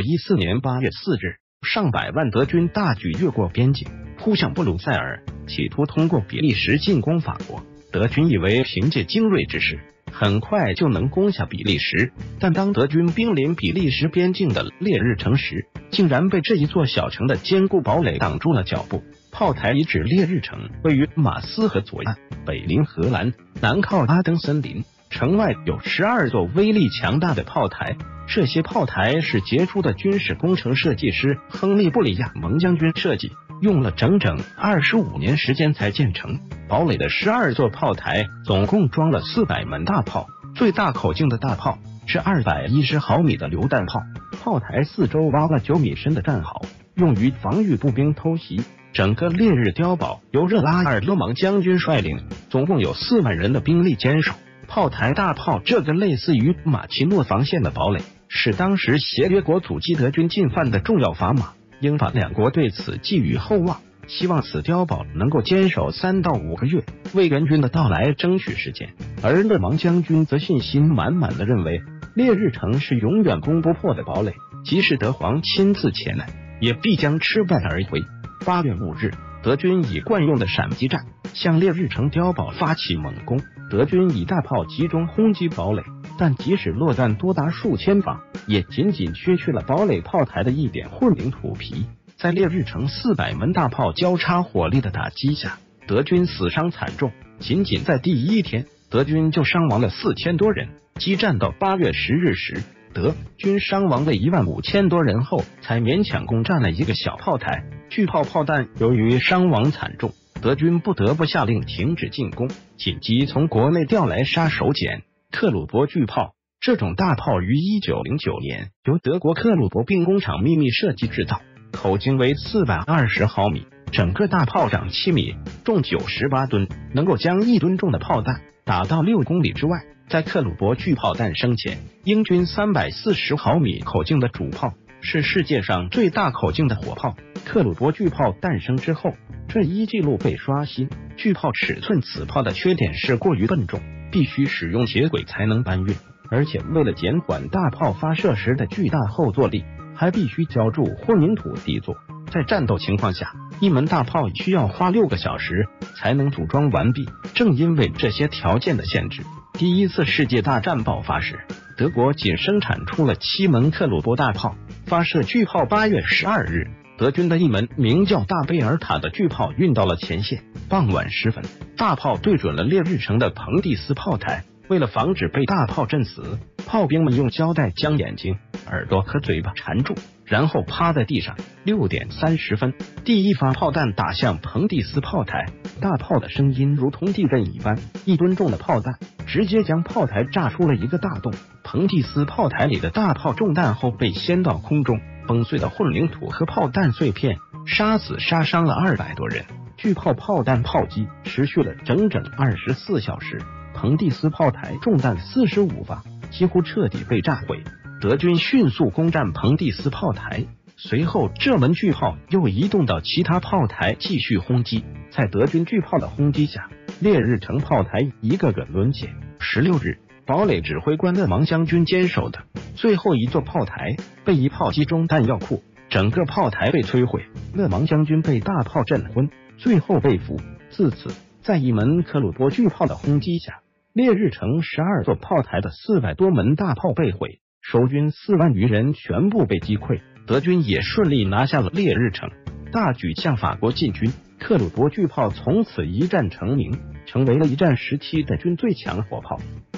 1914年8月4日，上百万德军大举越过边境，扑向布鲁塞尔，企图通过比利时进攻法国。德军以为凭借精锐之师，很快就能攻下比利时，但当德军兵临比利时边境的烈日城时，竟然被这一座小城的坚固堡垒挡住了脚步。炮台遗址烈日城位于马斯河左岸，北临荷兰，南靠阿登森林。城外有12座威力强大的炮台，这些炮台是杰出的军事工程设计师亨利·布里亚蒙将军设计，用了整整25年时间才建成。堡垒的12座炮台总共装了400门大炮，最大口径的大炮是210毫米的榴弹炮，炮台四周挖了9米深的战壕，用于防御步兵偷袭。整个烈日碉堡由热拉尔勒芒将军率领，总共有4万人的兵力坚守。炮台大炮这个类似于马奇诺防线的堡垒，是当时协约国阻击德军进犯的重要砝码。英法两国对此寄予厚望，希望此碉堡能够坚守3到5个月，为援军的到来争取时间。而勒芒将军则信心满满地认为，烈日城是永远攻不破的堡垒，即使德皇亲自前来，也必将吃败而回。8月5日，德军以惯用的闪击战向烈日城碉堡发起猛攻。德军以大炮集中轰击堡垒，但即使落弹多达数千发，也仅仅削去了堡垒炮台的一点混凝土皮。在烈日城400门大炮交叉火力的打击下，德军死伤惨重。仅仅在第一天，德军就伤亡了4000多人。激战到8月10日时，德军伤亡了15000多人后，才勉强攻占了一个小炮台。巨炮炮弹由于伤亡惨重，德军不得不下令停止进攻，紧急从国内调来杀手锏克虏伯巨炮。这种大炮于1909年由德国克虏伯兵工厂秘密设计制造，口径为420毫米，整个大炮长7米，重98吨，能够将1吨重的炮弹打到6公里之外。在克虏伯巨炮诞生前，英军340毫米口径的主炮是世界上最大口径的火炮。克虏伯巨炮诞生之后，这一记录被刷新。巨炮尺寸，此炮的缺点是过于笨重，必须使用铁轨才能搬运，而且为了减缓大炮发射时的巨大后坐力，还必须浇筑混凝土底座。在战斗情况下，一门大炮需要花6个小时才能组装完毕。正因为这些条件的限制，第一次世界大战爆发时，德国仅生产出了7门克虏伯大炮。发射巨炮8月12日，德军的一门名叫大贝尔塔的巨炮运到了前线。傍晚时分，大炮对准了烈日城的彭蒂斯炮台。为了防止被大炮震死，炮兵们用胶带将眼睛、耳朵和嘴巴缠住，然后趴在地上。6点30分，第一发炮弹打向彭蒂斯炮台，大炮的声音如同地震一般，1吨重的炮弹直接将炮台炸出了一个大洞。彭蒂斯炮台里的大炮中弹后被掀到空中，崩碎的混凝土和炮弹碎片杀死杀伤了200多人。巨炮炮弹炮击持续了整整24小时，彭蒂斯炮台中弹45发，几乎彻底被炸毁。德军迅速攻占彭蒂斯炮台，随后这门巨炮又移动到其他炮台继续轰击。在德军巨炮的轰击下，烈日城炮台一个个沦陷。16日，堡垒指挥官勒芒将军坚守的最后一座炮台被一炮击中弹药库，整个炮台被摧毁。勒芒将军被大炮震昏，最后被俘。自此，在一门克虏伯巨炮的轰击下，烈日城12座炮台的400多门大炮被毁，守军4万余人全部被击溃。德军也顺利拿下了烈日城，大举向法国进军。克虏伯巨炮从此一战成名，成为了一战时期德军最强火炮。